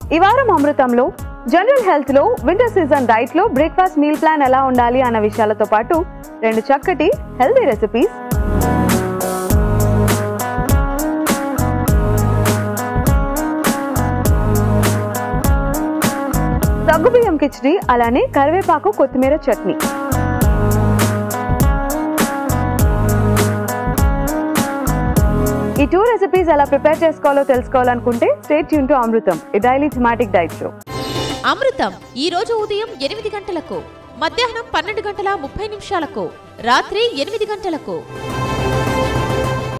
ఈ వారం అమృతంలో జనరల్ హెల్త్ లో వింటర్ సీజన్ డైట్ లో బ్రేక్ఫాస్ట్ మీల్ ప్లాన్ ఎలా ఉండాలి అన్న విషయాలతో పాటు 2 చక్కటి హెల్తీ రెసిపీస్, సగ్గుబియ్యం కిచిడి, అలానే కరివేపాకు కొత్తిమీర చట్నీ. ఈ 2 రెసిపీస్ ఎలా ప్రిపేర్ చేసుకోవాలో తెలుసుకోవాలనుకుంటే stay tune to Amrutham, a daily thematic diet show. Amrutham ఈ రోజు ఉదయం 8 గంటలకు, మధ్యాహ్నం 12:30 రాత్రి 8 గంటలకు.